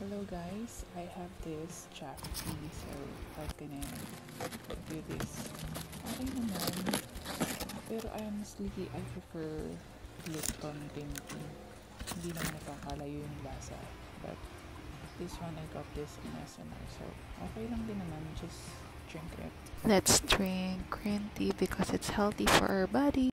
Hello guys, I have this JAF tea, so I'm gonna do this. Okay naman, pero honestly, I prefer Lipton green tea. Hindi naman nakakalayo yung lasa, but this one I got this in SNR, so okay lang din naman, just drink it. Let's drink green tea because it's healthy for our body.